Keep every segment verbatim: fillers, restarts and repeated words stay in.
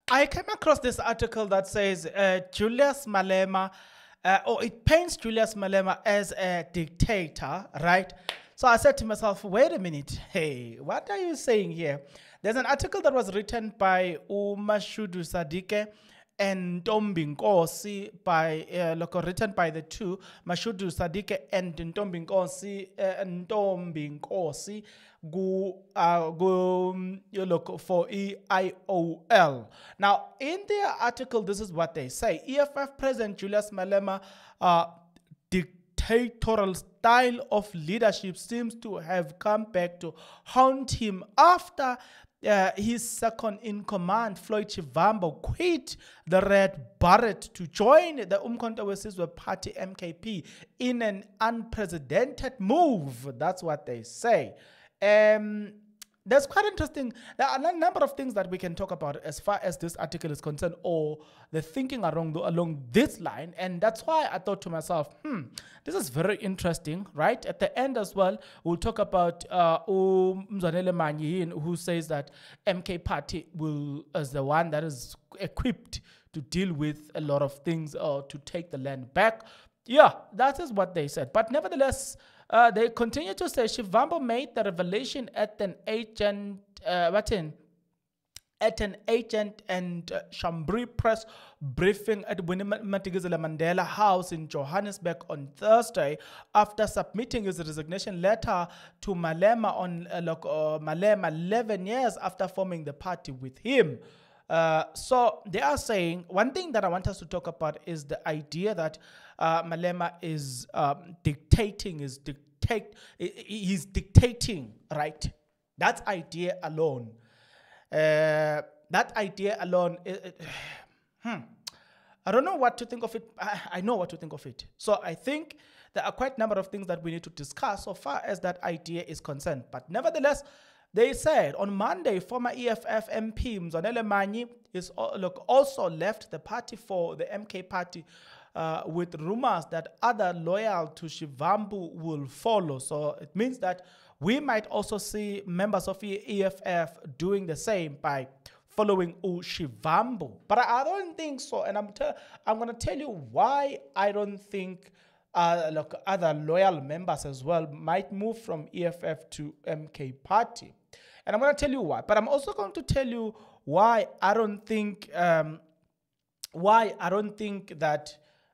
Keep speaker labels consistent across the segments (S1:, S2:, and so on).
S1: I came across this article that says uh, Julius Malema, uh, or it paints Julius Malema as a dictator, right? So I said to myself, wait a minute, hey, what are you saying here? There's an article that was written by Umashudu Sadike and Ntombi Nkosi, by uh, look, written by the two, Mashudu Sadike and Ntombi Nkosi, uh, Ntombi Nkosi, go, uh, go, you look for E I O L. Now, in their article, this is what they say. E F F President Julius Malema, uh, dictatorial style of leadership seems to have come back to haunt him after Uh, his second in command, Floyd Shivambu, quit the Red Beret to join the Umkhonto weSizwe Party M K P in an unprecedented move. That's what they say. Um, there's quite interesting. There are a number of things that we can talk about as far as this article is concerned, or the thinking along the, along this line, and that's why I thought to myself, hmm, this is very interesting, right? At the end as well, we'll talk about uh, Mzanele Manyin, who says that M K Party will is the one that is equipped to deal with a lot of things or to take the land back. Yeah, that is what they said. But nevertheless, uh, they continue to say Shivambu made the revelation at an agent, uh, what in? At an agent and uh, Chambri press briefing at Winnie Madikizela Mandela House in Johannesburg on Thursday after submitting his resignation letter to Malema on uh, look, uh, Malema eleven years after forming the party with him. Uh, so they are saying one thing that I want us to talk about is the idea that uh, Malema is um, dictating, is dictate, he's dictating, right? That idea alone. Uh, that idea alone, it, it, hmm, I don't know what to think of it. I, I know what to think of it. So I think there are quite a number of things that we need to discuss so far as that idea is concerned. But nevertheless, they said on Monday, former E F F M P Mzanele Manyi is look, also left the party for the M K Party uh, with rumors that other loyal to Shivambu will follow. So it means that we might also see members of E F F doing the same by following Shivambu. But I don't think so. And I'm, I'm going to tell you why I don't think uh, look, other loyal members as well might move from E F F to M K Party. And I'm going to tell you why. But I'm also going to tell you why I don't think, um, why I don't think that,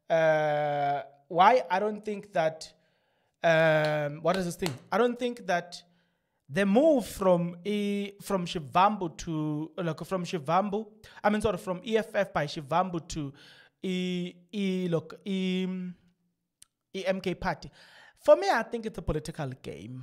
S1: uh, why I don't think that, Um, what is this thing? I don't think that the move from e, from Shivambu to like from Shivambu, I mean sorry, from E F F by Shivambu to E E look E, E M K Party. For me, I think it's a political game.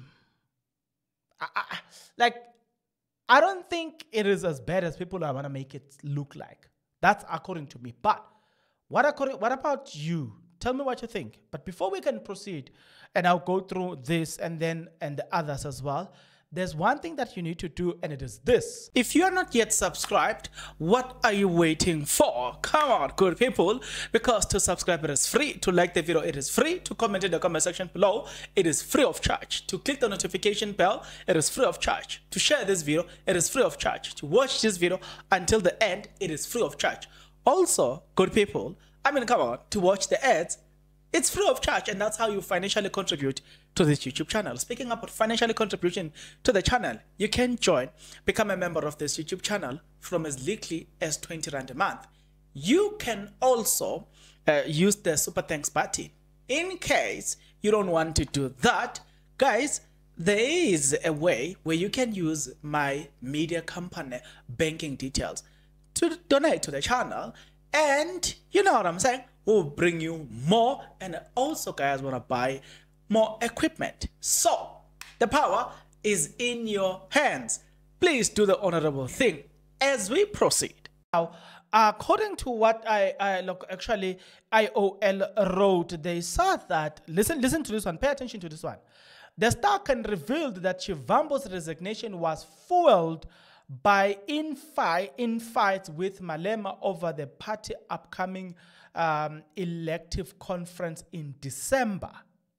S1: I, I, like, I don't think it is as bad as people are want to make it look like. That's according to me. But what according, what about you? Tell me what you think. But before we can proceed, and I'll go through this and then and the others as well, there's one thing that you need to do, and it is this. If you are not yet subscribed, what are you waiting for? Come on, good people, because to subscribe it is free. To like the video, it is free. To comment in the comment section below, it is free of charge. To click the notification bell, it is free of charge. To share this video, it is free of charge. To watch this video until the end, it is free of charge. Also, good people, I mean, come on, to watch the ads, it's free of charge, and that's how you financially contribute to this YouTube channel. Speaking about financially contribution to the channel, you can join, become a member of this YouTube channel from as little as twenty rand a month. You can also uh, use the Super Thanks button. In case you don't want to do that, guys, there is a way where you can use my media company banking details to donate to the channel. And you know what I'm saying? We'll bring you more, and also guys want to buy more equipment. So the power is in your hands. Please do the honorable thing as we proceed. Now, according to what I, I look, actually I O L wrote, they said that, listen, listen to this one, pay attention to this one. The Star can revealed that Shivambu's resignation was fueled by infight, infights with Malema over the party upcoming um, elective conference in December.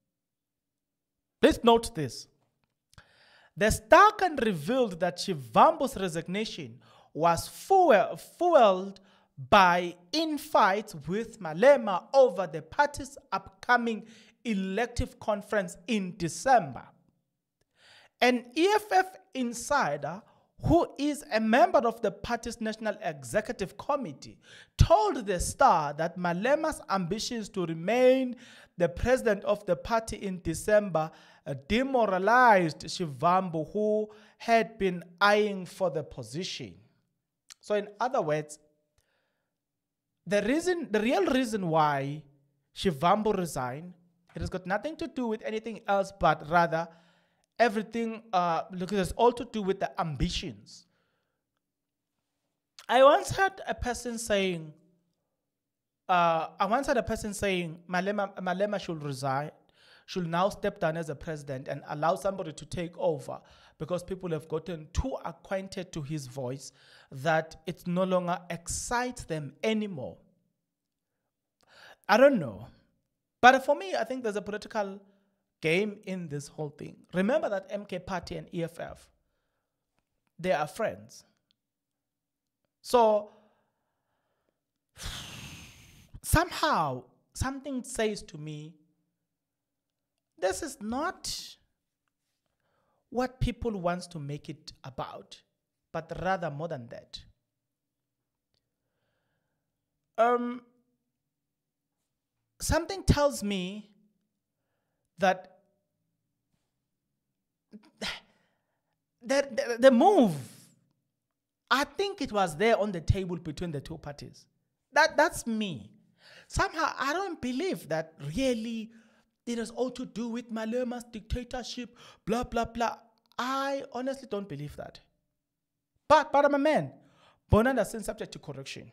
S1: Please note this. The Star can revealed that Shivambu's resignation was fuel, fueled by infights with Malema over the party's upcoming elective conference in December. An E F F insider who is a member of the party's National Executive Committee told the Star that Malema's ambitions to remain the president of the party in December uh, demoralized Shivambu, who had been eyeing for the position. So in other words, the reason, the real reason why Shivambu resigned, it has got nothing to do with anything else, but rather everything, uh, look, it has all to do with the ambitions. I once heard a person saying, uh, I once heard a person saying, Malema, Malema should resign, should now step down as a president and allow somebody to take over because people have gotten too acquainted to his voice that it no longer excites them anymore. I don't know. But for me, I think there's a political game in this whole thing. Remember that M K Party and E F F, they are friends. So somehow something says to me, this is not what people want to make it about, but rather more than that. Um, something tells me that the, the, the move, I think it was there on the table between the two parties. That, that's me. Somehow, I don't believe that really it has all to do with Malema's dictatorship, blah, blah, blah. I honestly don't believe that. But, but I'm a man, born under sin, subject to correction.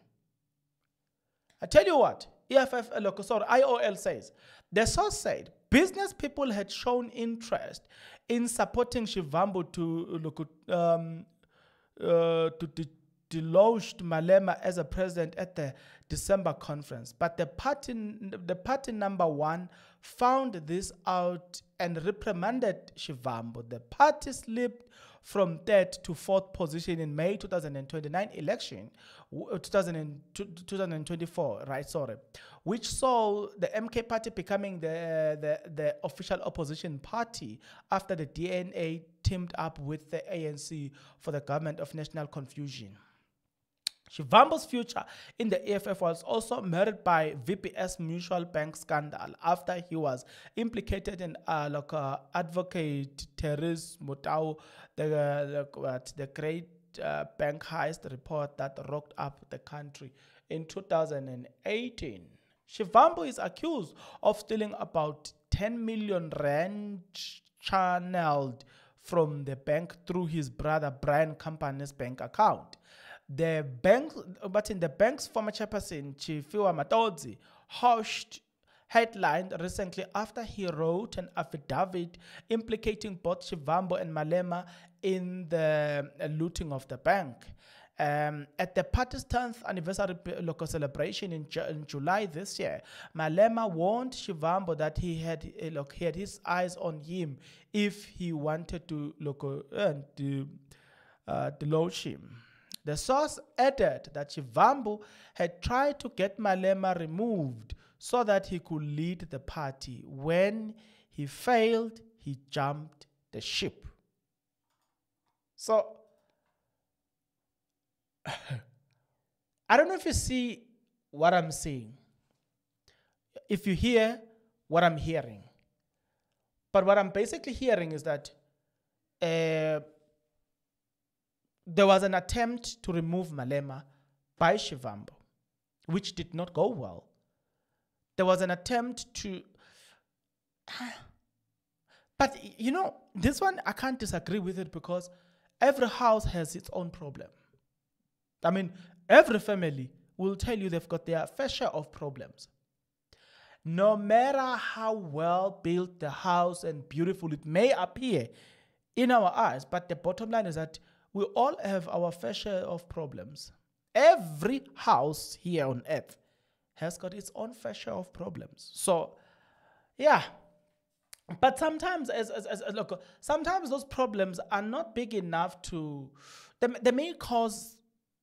S1: I tell you what, E F F, look, sorry, I O L says, the source said, business people had shown interest in supporting Shivambu to look, um, uh, to de deloge Malema as a president at the December conference. But the party, the party number one found this out and reprimanded Shivambu. The party slipped from third to fourth position in May two thousand twenty-nine election, twenty twenty-four, right, sorry, which saw the M K Party becoming the, the, the official opposition party after the D N A teamed up with the A N C for the Government of National Confusion. Shivambu's future in the E F F was also marred by V P S Mutual Bank scandal after he was implicated in uh, like, uh, advocate Therese Motau, the, uh, what, the great uh, bank heist report that rocked up the country in two thousand eighteen. Shivambu is accused of stealing about ten million rand channeled from the bank through his brother Brian Company's bank account. The bank, but in the bank's former chairperson, Chifiwa Matodzi, hushed headlined recently after he wrote an affidavit implicating both Shivambu and Malema in the uh, looting of the bank. Um, at the party's tenth anniversary local celebration in, Ju in July this year, Malema warned Shivambu that he had, uh, look, he had his eyes on him if he wanted to, look, uh, to uh, deloge him. The source added that Shivambu had tried to get Malema removed so that he could lead the party. When he failed, he jumped the ship. So, I don't know if you see what I'm saying, if you hear what I'm hearing. But what I'm basically hearing is that uh, there was an attempt to remove Malema by Shivambu, which did not go well. There was an attempt to... But, you know, this one, I can't disagree with it because every house has its own problem. I mean, every family will tell you they've got their fair share of problems. No matter how well built the house and beautiful it may appear in our eyes, but the bottom line is that we all have our fair share of problems. Every house here on earth has got its own fair share of problems. So, yeah. But sometimes, as, as, as look, sometimes those problems are not big enough to, they, they may cause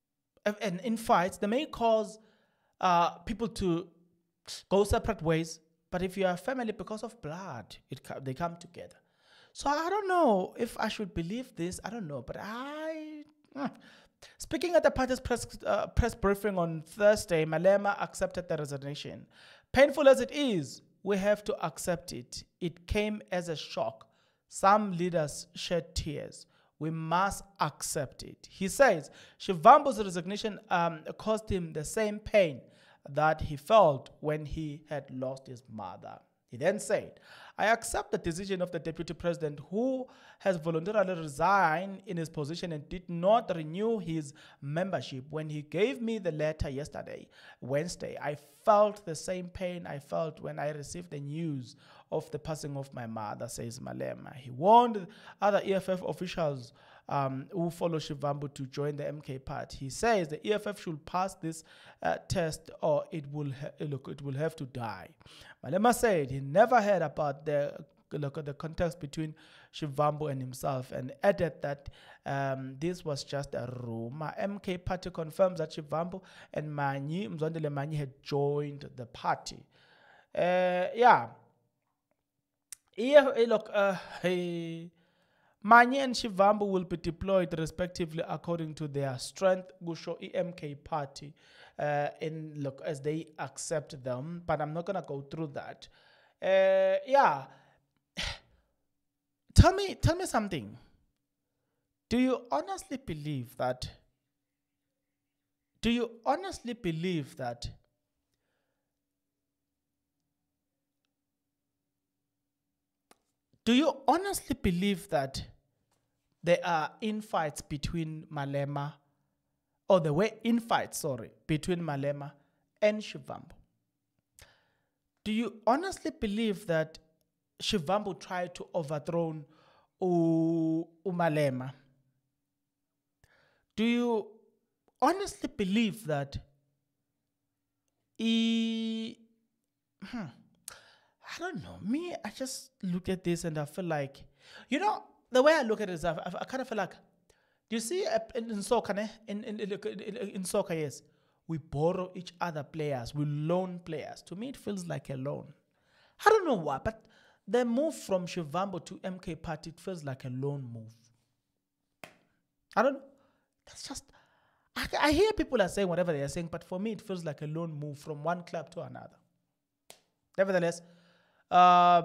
S1: uh, and in fights, they may cause uh, people to go separate ways. But if you are a family, because of blood, it they come together. So I don't know if I should believe this. I don't know, but I. Mm. Speaking at the party's press uh, press briefing on Thursday, Malema accepted the resignation. Painful as it is, we have to accept it. It came as a shock. Some leaders shed tears. We must accept it. He says Shivambu's resignation um, caused him the same pain that he felt when he had lost his mother. He then said, I accept the decision of the deputy president who has voluntarily resigned in his position and did not renew his membership. When he gave me the letter yesterday, Wednesday, I felt the same pain I felt when I received the news of the passing of my mother, says Malema. He warned other E F F officials um, who follow Shivambu to join the M K party. He says the E F F should pass this uh, test or it will, look, it will have to die. Malema said he never heard about the look at the context between Shivambu and himself and added that um, this was just a rumor. M K party confirms that Shivambu and Manyi, Mzwandile Manyi, had joined the party. Uh, yeah. Yeah, look, uh, hey, Manyi and Shivambu will be deployed respectively according to their strength. Gusho E M K party, uh, in look as they accept them, but I'm not gonna go through that. Uh, yeah, tell me, tell me something. Do you honestly believe that? Do you honestly believe that? Do you honestly believe that there are infights between Malema, or there were infights, sorry, between Malema and Shivambu? Do you honestly believe that Shivambu tried to overthrow U Malema? Do you honestly believe that he... Hmm, I don't know. Me, I just look at this and I feel like, you know, the way I look at it is I, I, I kind of feel like, do you see uh, in, in soccer, eh? in, in, in, in soccer, yes, we borrow each other players, we loan players. To me, it feels like a loan. I don't know why, but the move from Shivambu to M K party, it feels like a loan move. I don't know. That's just, I, I hear people are saying whatever they are saying, but for me, it feels like a loan move from one club to another. Nevertheless, Uh,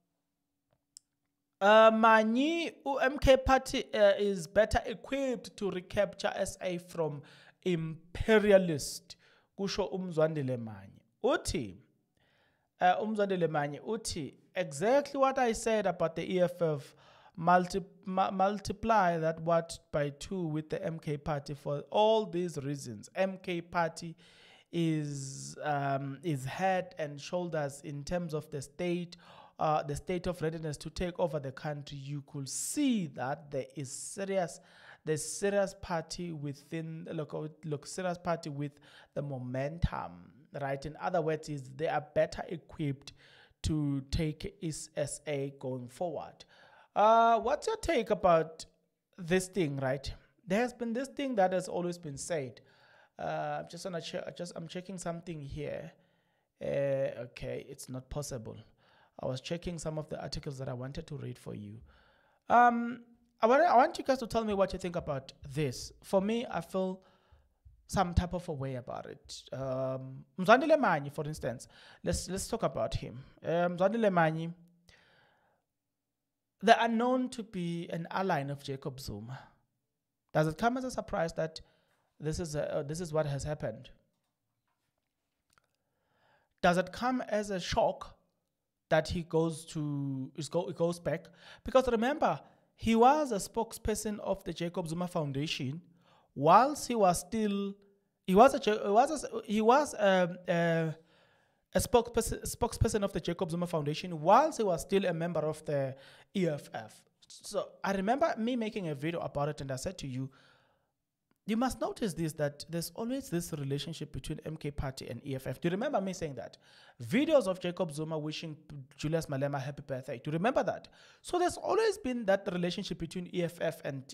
S1: uh, Manyi M K party uh, is better equipped to recapture S A from imperialist. Kusho Umzwandile Manyi. Uti, uh, Umzwandile Manyi, Uti, exactly what I said about the E F F. Multi mu multiply that what by two with the M K party for all these reasons. M K party is um, is head and shoulders in terms of the state, uh, the state of readiness to take over the country. You could see that there is serious, there's serious party within look look serious party with the momentum, right? In other words, is they are better equipped to take S A going forward. Uh, what's your take about this thing, right? There has been this thing that has always been said. Uh, I'm just gonna check. Just I'm checking something here. Uh, okay, it's not possible. I was checking some of the articles that I wanted to read for you. Um, I want I want you guys to tell me what you think about this. For me, I feel some type of a way about it. Um, Mzwandile Manyi, for instance, let's let's talk about him. Um, Mzwandile Manyi, they are known to be an ally of Jacob Zuma. Does it come as a surprise that This is, a, uh, this is what has happened? Does it come as a shock that he goes to, is go, goes back? Because remember, he was a spokesperson of the Jacob Zuma Foundation whilst he was still, he was a, he was a, he was a, a, a spokesperson, spokesperson of the Jacob Zuma Foundation whilst he was still a member of the E F F. So I remember me making a video about it and I said to you, you must notice this, that there's always this relationship between M K Party and E F F. Do you remember me saying that? Videos of Jacob Zuma wishing Julius Malema happy birthday. Do you remember that? So there's always been that relationship between E F F and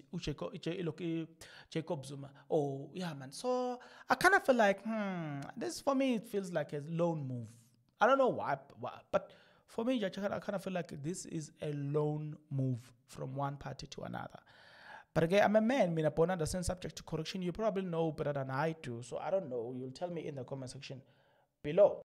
S1: Jacob Zuma. Oh, yeah, man. So I kind of feel like, hmm, this for me, it feels like a lone move. I don't know why, but for me, I kind of feel like this is a lone move from one party to another. But again, I'm a man, mean upon understand subject to correction. You probably know better than I do. So I don't know. You'll tell me in the comment section below.